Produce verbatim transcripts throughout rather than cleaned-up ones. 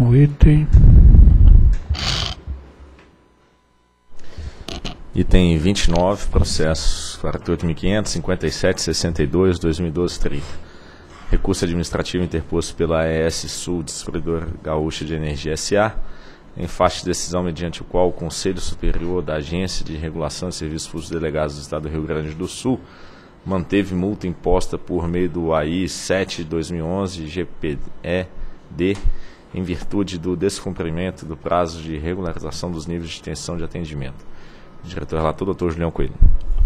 Próximo item. Item vinte e nove, processo quarenta e oito mil quinhentos, cinquenta e sete, sessenta e dois, dois mil e doze, trinta. Recurso administrativo interposto pela A E S Sul, Distribuidora Gaúcha de Energia S A, em face de decisão mediante o qual o Conselho Superior da Agência de Regulação de Serviços Públicos Delegados do Estado do Rio Grande do Sul manteve multa imposta por meio do A I sete barra dois mil e onze G P E D em virtude do descumprimento do prazo de regularização dos níveis de tensão de atendimento. Diretor relator, doutor Julião Coelho.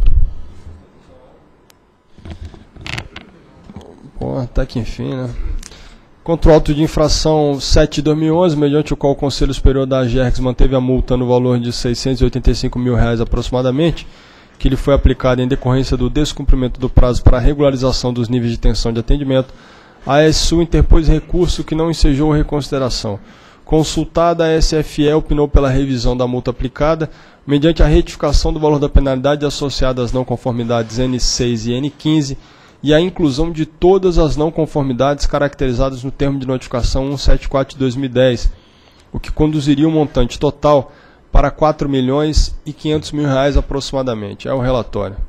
Bom, até que enfim, né? Contra o auto de infração sete barra dois mil e onze, mediante o qual o Conselho Superior da AGERGS manteve a multa no valor de seiscentos e oitenta e cinco mil reais aproximadamente, que lhe foi aplicada em decorrência do descumprimento do prazo para a regularização dos níveis de tensão de atendimento, a A E S Sul interpôs recurso que não ensejou reconsideração. Consultada, a S F E opinou pela revisão da multa aplicada, mediante a retificação do valor da penalidade associada às não conformidades N seis e N quinze e a inclusão de todas as não conformidades caracterizadas no termo de notificação cento e setenta e quatro de dois mil e dez, o que conduziria o montante total para quatro milhões e quinhentos mil reais aproximadamente. É o relatório.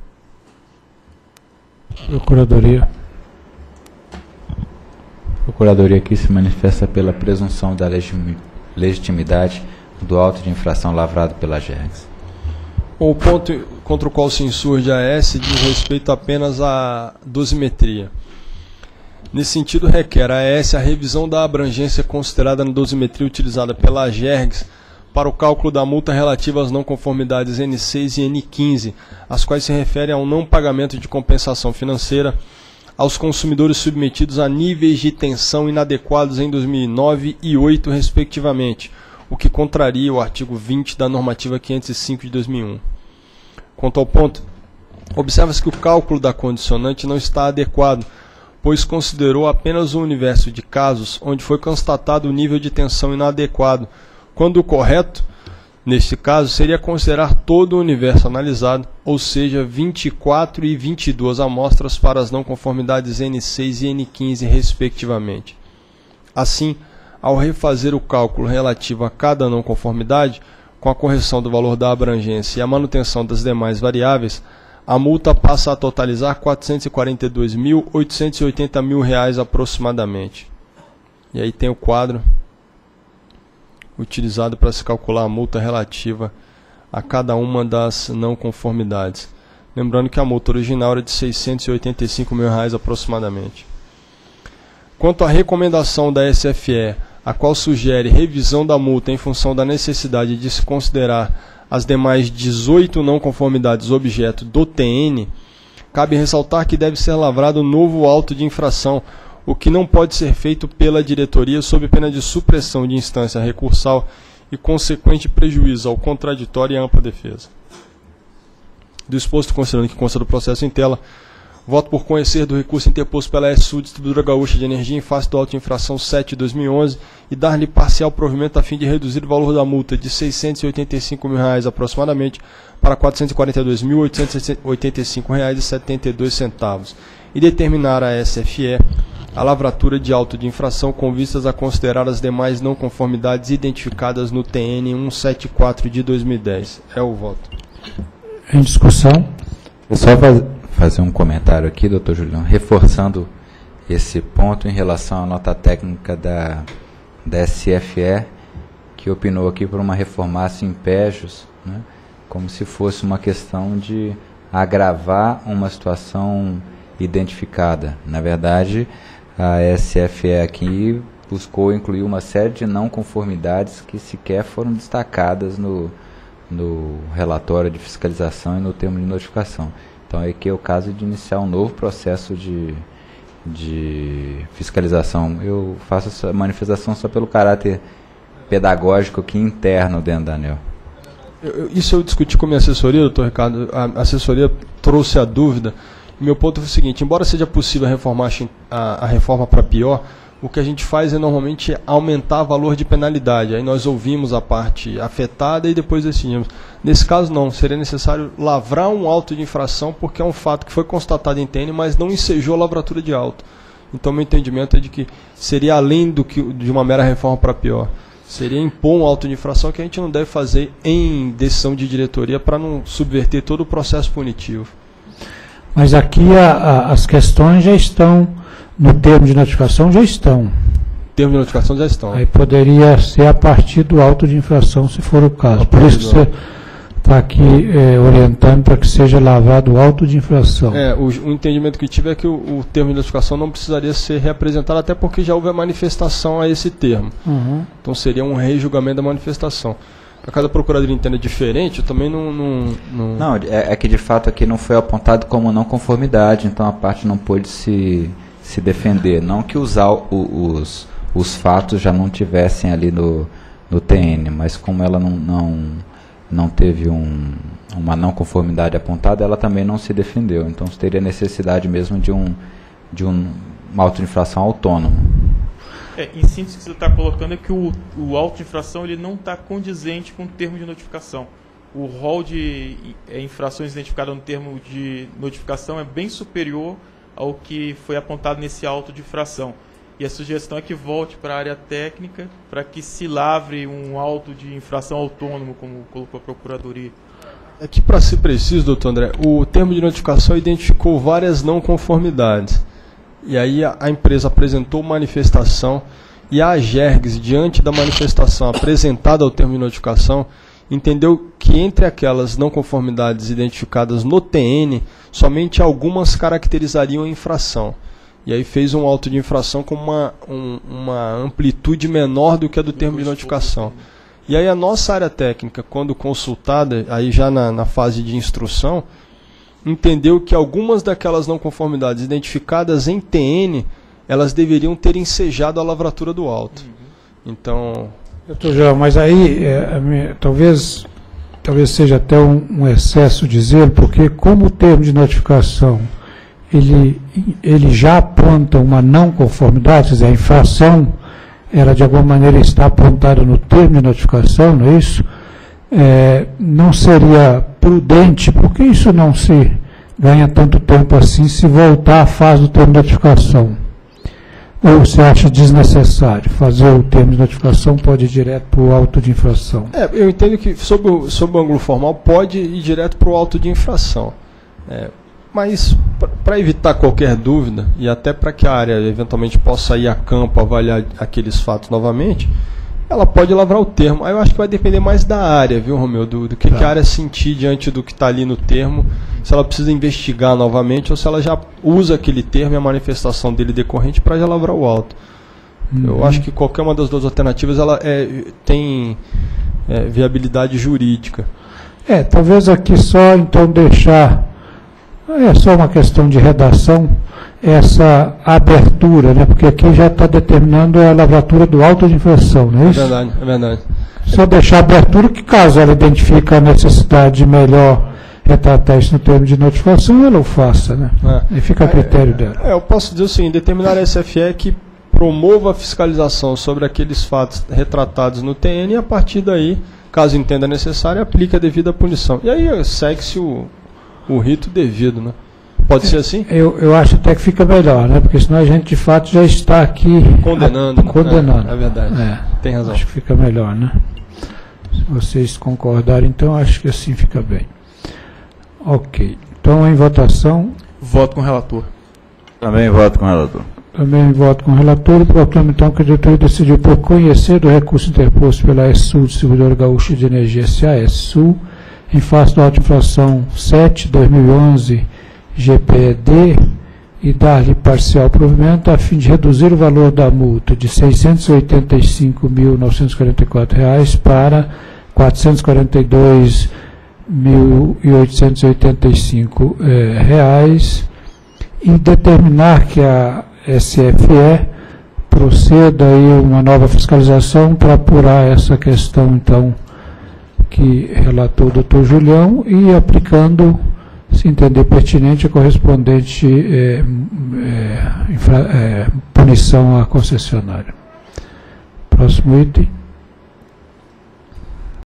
Procuradoria. A Procuradoria aqui se manifesta pela presunção da legitimidade do auto de infração lavrado pela AGERGS. O ponto contra o qual se insurge a A E S diz respeito apenas à dosimetria. Nesse sentido, requer a A E S a revisão da abrangência considerada na dosimetria utilizada pela AGERGS para o cálculo da multa relativa às não conformidades N seis e N quinze, as quais se referem ao não pagamento de compensação financeira aos consumidores submetidos a níveis de tensão inadequados em dois mil e nove e dois mil e oito, respectivamente, o que contraria o artigo vinte da normativa quinhentos e cinco de dois mil e um. Quanto ao ponto, observa-se que o cálculo da condicionante não está adequado, pois considerou apenas o universo de casos onde foi constatado o nível de tensão inadequado, quando o correto, neste caso, seria considerar todo o universo analisado, ou seja, vinte e quatro e vinte e duas amostras para as não conformidades N seis e N quinze, respectivamente. Assim, ao refazer o cálculo relativo a cada não conformidade, com a correção do valor da abrangência e a manutenção das demais variáveis, a multa passa a totalizar quatrocentos e quarenta e dois mil, oitocentos e oitenta mil reais aproximadamente. E aí tem o quadro utilizado para se calcular a multa relativa a cada uma das não conformidades. Lembrando que a multa original era de seiscentos e oitenta e cinco mil reais aproximadamente. Quanto à recomendação da S F E, a qual sugere revisão da multa em função da necessidade de se considerar as demais dezoito não conformidades objeto do T N, cabe ressaltar que deve ser lavrado novo auto de infração, o que não pode ser feito pela diretoria sob pena de supressão de instância recursal e consequente prejuízo ao contraditório e à ampla defesa. Do exposto, considerando que consta do processo em tela, voto por conhecer do recurso interposto pela A E S Sul, Distribuidora Gaúcha de Energia, em face do auto de infração sete barra dois mil e onze e dar-lhe parcial provimento a fim de reduzir o valor da multa de seiscentos e oitenta e cinco mil reais aproximadamente para quatrocentos e quarenta e dois mil, oitocentos e oitenta e cinco reais e setenta e dois centavos e determinar a S F E a lavratura de auto de infração com vistas a considerar as demais não conformidades identificadas no T N cento e setenta e quatro de dois mil e dez. É o voto. Em discussão. É só faz, fazer um comentário aqui, doutor Julião, reforçando esse ponto em relação à nota técnica da, da S F E, que opinou aqui por uma reformácia em pégios, né, como se fosse uma questão de agravar uma situação identificada. Na verdade, a S F E aqui buscou incluir uma série de não conformidades que sequer foram destacadas no, no relatório de fiscalização e no termo de notificação. Então, aqui é o caso de iniciar um novo processo de, de fiscalização. Eu faço essa manifestação só pelo caráter pedagógico aqui interno dentro da ANEEL. Eu, isso eu discuti com a minha assessoria, doutor Ricardo. A assessoria trouxe a dúvida. Meu ponto foi o seguinte: embora seja possível reformar a, a reforma para pior, o que a gente faz é normalmente aumentar o valor de penalidade. Aí nós ouvimos a parte afetada e depois decidimos. Nesse caso não, seria necessário lavrar um auto de infração, porque é um fato que foi constatado em T N, mas não ensejou a lavratura de auto. Então, meu entendimento é de que seria além do que, de uma mera reforma para pior. Seria impor um auto de infração que a gente não deve fazer em decisão de diretoria para não subverter todo o processo punitivo. Mas aqui a, a, as questões já estão, no termo de notificação já estão. Termos de notificação já estão. Aí poderia ser a partir do auto de infração, se for o caso. Por isso que você está aqui é, orientando para que seja lavado o auto de infração. É, o, o entendimento que tive é que o, o termo de notificação não precisaria ser reapresentado, até porque já houve a manifestação a esse termo. Uhum. Então seria um rejulgamento da manifestação. Para cada procuradoria entenda diferente, eu também não... Não, não... não é, é que de fato aqui não foi apontado como não conformidade, então a parte não pôde se, se defender. Não que os, os, os fatos já não tivessem ali no, no T N, mas como ela não... não não teve um, uma não conformidade apontada, ela também não se defendeu. Então, teria necessidade mesmo de um, de um, uma auto-infração autônoma. É, em síntese, o que você está colocando é que o, o auto-infração ele não está condizente com o termo de notificação. O rol de é, infrações identificadas no termo de notificação é bem superior ao que foi apontado nesse auto de infração. E a sugestão é que volte para a área técnica para que se lavre um auto de infração autônomo, como colocou a Procuradoria. Aqui, para ser preciso, doutor André, o termo de notificação identificou várias não conformidades. E aí a, a empresa apresentou manifestação e a AGERGS, diante da manifestação apresentada ao termo de notificação, entendeu que entre aquelas não conformidades identificadas no T N, somente algumas caracterizariam a infração. E aí fez um auto de infração com uma, um, uma amplitude menor do que a do termo de notificação. E aí a nossa área técnica, quando consultada, aí já na, na fase de instrução, entendeu que algumas daquelas não conformidades identificadas em T N, elas deveriam ter ensejado a lavratura do auto. Então... Doutor João, mas aí é, a minha, talvez, talvez seja até um, um excesso dizer, porque como o termo de notificação ele, ele já aponta uma não conformidade, quer dizer, a infração, ela de alguma maneira está apontada no termo de notificação, não é isso? É, não seria prudente, porque isso não se ganha tanto tempo assim, se voltar à fase do termo de notificação? Ou você acha desnecessário fazer o termo de notificação, pode ir direto para o auto de infração? É, eu entendo que, sob o, sob o ângulo formal, pode ir direto para o auto de infração. É, mas, para evitar qualquer dúvida, e até para que a área eventualmente possa ir a campo avaliar aqueles fatos novamente, ela pode lavrar o termo. Aí eu acho que vai depender mais da área, viu, Romeu? Do, do que, tá. que a área sentir diante do que está ali no termo, se ela precisa investigar novamente ou se ela já usa aquele termo e a manifestação dele decorrente para já lavrar o auto. Uhum. Eu acho que qualquer uma das duas alternativas ela é, tem é, viabilidade jurídica. É, talvez aqui só então deixar, é só uma questão de redação, essa abertura, né? Porque aqui já está determinando a lavratura do auto de infração, não é isso? É verdade, é verdade. Só deixar a abertura que, caso ela identifique a necessidade de melhor retratar isso no termo de notificação, ela o faça, né? É. E fica a critério é, dela. É, eu posso dizer o seguinte, determinar a S F E que promova a fiscalização sobre aqueles fatos retratados no T N e a partir daí, caso entenda necessário, aplica a devida punição. E aí segue-se o, o rito devido, né? Pode ser assim? Eu, eu acho até que fica melhor, né? Porque senão a gente de fato já está aqui condenando. A, condenando. É, é verdade. É, tem razão. Acho que fica melhor, né? Se vocês concordarem, então acho que assim fica bem. Ok. Então em votação. Voto com o relator. Também voto com o relator. Também voto com o relator. Proclamo então que a diretoria decidiu por conhecer do recurso interposto pela S Sul, Distribuidora Gaúcha de Energia S A, S Sul, em face da auto-infração sete barra dois mil e onze G P E D e dar-lhe parcial provimento a fim de reduzir o valor da multa de seiscentos e oitenta e cinco mil novecentos e quarenta e quatro reais para quatrocentos e quarenta e dois mil oitocentos e oitenta e cinco eh, reais e determinar que a S F E proceda aí uma nova fiscalização para apurar essa questão então que relatou o doutor Julião e aplicando, se entender pertinente, a correspondente é, é, infra, é, punição à concessionária. Próximo item.